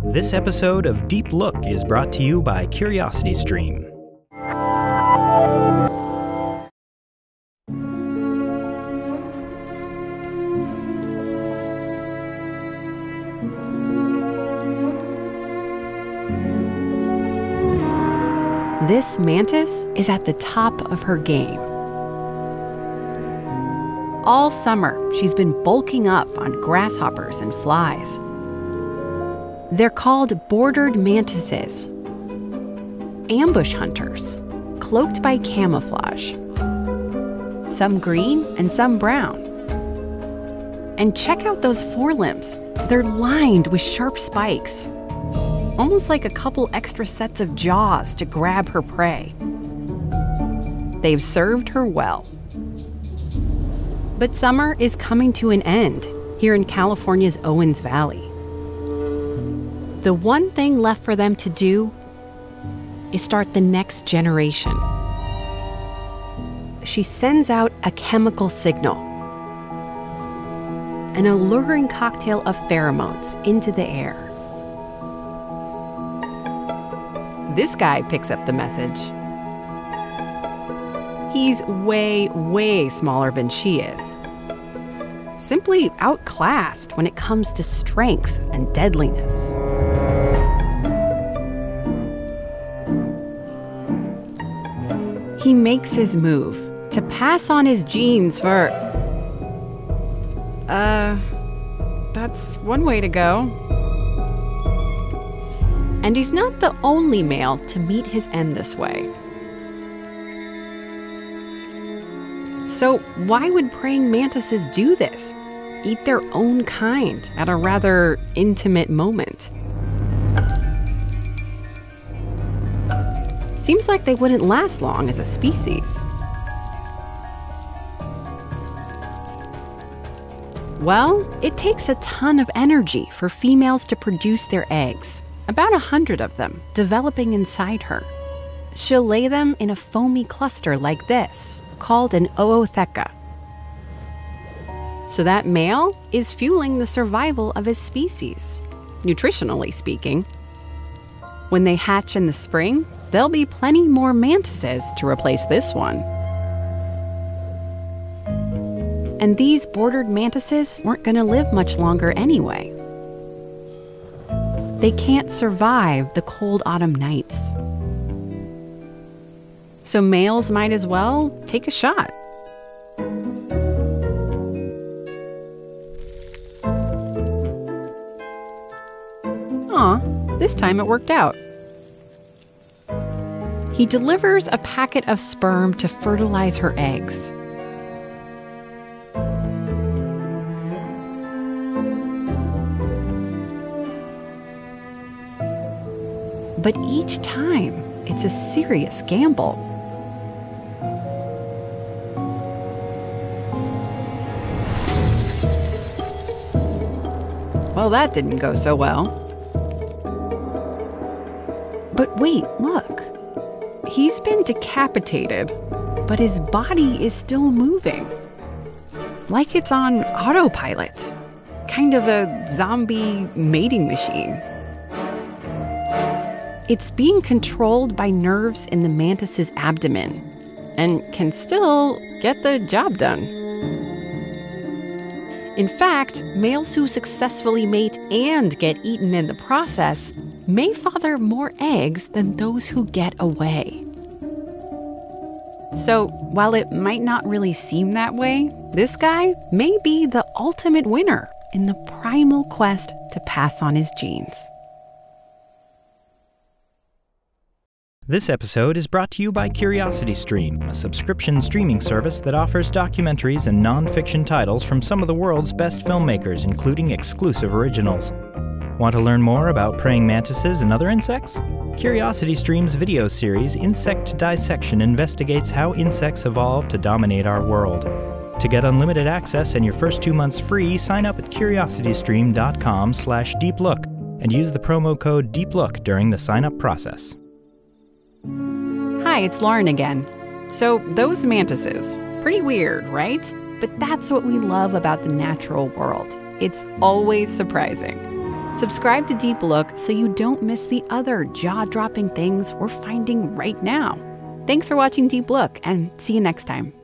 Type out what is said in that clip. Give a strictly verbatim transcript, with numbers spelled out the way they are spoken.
This episode of Deep Look is brought to you by CuriosityStream. This mantis is at the top of her game. All summer, she's been bulking up on grasshoppers and flies. They're called bordered mantises, ambush hunters, cloaked by camouflage. Some green and some brown. And check out those forelimbs. They're lined with sharp spikes, almost like a couple extra sets of jaws to grab her prey. They've served her well. But summer is coming to an end here in California's Owens Valley. The one thing left for them to do is start the next generation. She sends out a chemical signal, an alluring cocktail of pheromones into the air. This guy picks up the message. He's way, way smaller than she is. Simply outclassed when it comes to strength and deadliness. He makes his move to pass on his genes for... Uh, that's one way to go. And he's not the only male to meet his end this way. So why would praying mantises do this? Eat their own kind at a rather intimate moment? Seems like they wouldn't last long as a species. Well, it takes a ton of energy for females to produce their eggs. About a hundred of them developing inside her. She'll lay them in a foamy cluster like this, called an ootheca. So that male is fueling the survival of his species, nutritionally speaking. When they hatch in the spring, there'll be plenty more mantises to replace this one. And these bordered mantises weren't going to live much longer anyway. They can't survive the cold autumn nights. So males might as well take a shot. Aw, this time it worked out. He delivers a packet of sperm to fertilize her eggs. But each time, it's a serious gamble. Well, that didn't go so well. But wait, look. He's been decapitated, but his body is still moving. Like it's on autopilot. Kind of a zombie mating machine. It's being controlled by nerves in the mantis's abdomen and can still get the job done. In fact, males who successfully mate and get eaten in the process may father more eggs than those who get away. So, while it might not really seem that way, this guy may be the ultimate winner in the primal quest to pass on his genes. This episode is brought to you by CuriosityStream, a subscription streaming service that offers documentaries and non-fiction titles from some of the world's best filmmakers, including exclusive originals. Want to learn more about praying mantises and other insects? CuriosityStream's video series Insect Dissection investigates how insects evolved to dominate our world. To get unlimited access and your first two months free, sign up at curiositystream.com slash deeplook and use the promo code DEEPLOOK during the sign-up process. Hi, it's Lauren again. So those mantises, pretty weird, right? But that's what we love about the natural world. It's always surprising. Subscribe to Deep Look so you don't miss the other jaw-dropping things we're finding right now. Thanks for watching Deep Look, and see you next time.